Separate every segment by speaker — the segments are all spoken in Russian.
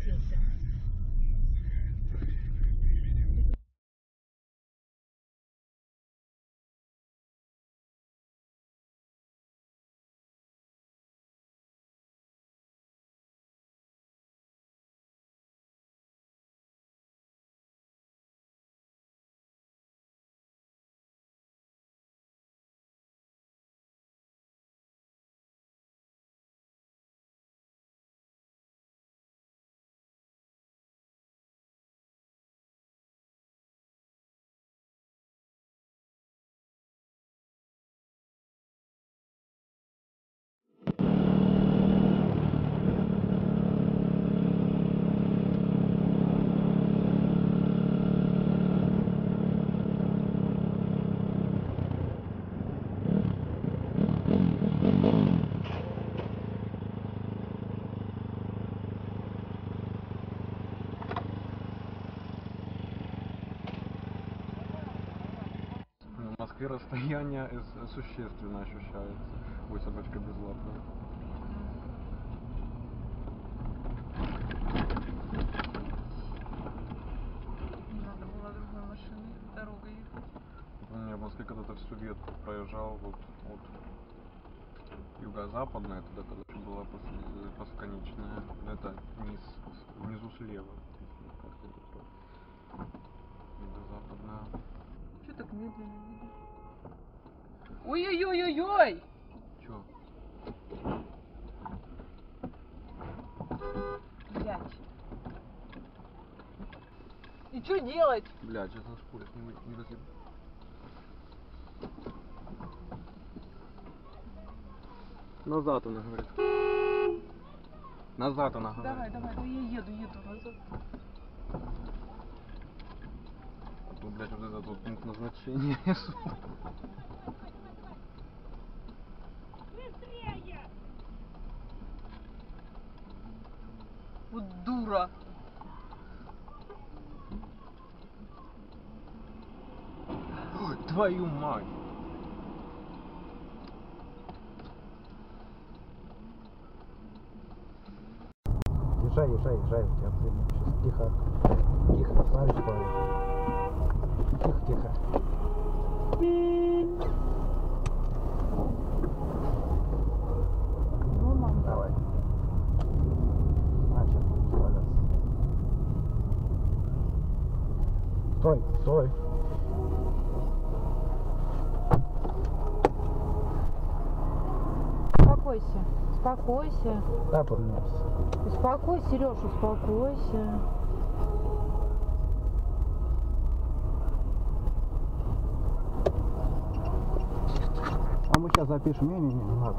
Speaker 1: скатился.
Speaker 2: В Москве расстояние существенно ощущается. Ой, собачка безлапная.
Speaker 1: Надо было другой машиной дорогой ехать.
Speaker 2: Я в Москве когда-то всю ветку проезжал вот от юго-западная, тогда когда еще была постконечная. Это внизу слева. Юго-западная.
Speaker 1: Что так медленно едет? Ой-ой-ой-ой-ой!
Speaker 2: Чё?
Speaker 1: Блять. И что делать?
Speaker 2: Блядь, сейчас скорость не разъеб. Назад она говорит. Назад она говорит.
Speaker 1: Давай, давай, ну я еду назад.
Speaker 2: Ну, блядь, вот этот вот пункт назначения.
Speaker 1: Вот дура.
Speaker 2: Ой, твою мать.
Speaker 3: Езжай, у тебя сейчас тихо. Тихо, смотри, что творится. Тихо.
Speaker 1: Ну, мам,
Speaker 3: Давай. Значит, валяться. Стой.
Speaker 1: Успокойся.
Speaker 3: Да, поменялся.
Speaker 1: Успокойся, Сереж, успокойся.
Speaker 3: А мы сейчас запишем. Не надо.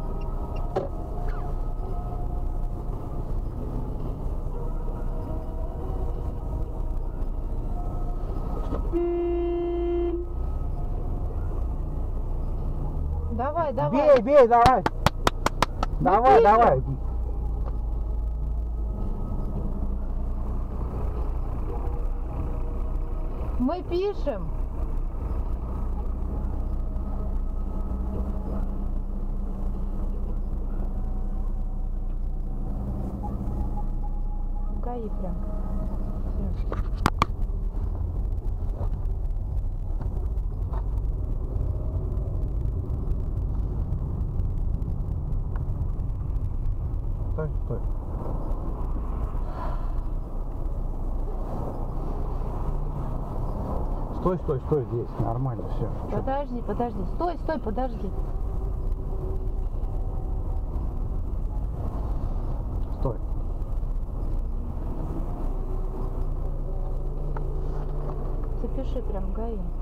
Speaker 1: Давай.
Speaker 3: Бей, давай. Давай.
Speaker 1: Мы пишем. ГАИ прям. Всё.
Speaker 3: Стой здесь, нормально все.
Speaker 1: Подожди. Стой, подожди.
Speaker 3: Стой.
Speaker 1: Запиши прям ГАИ.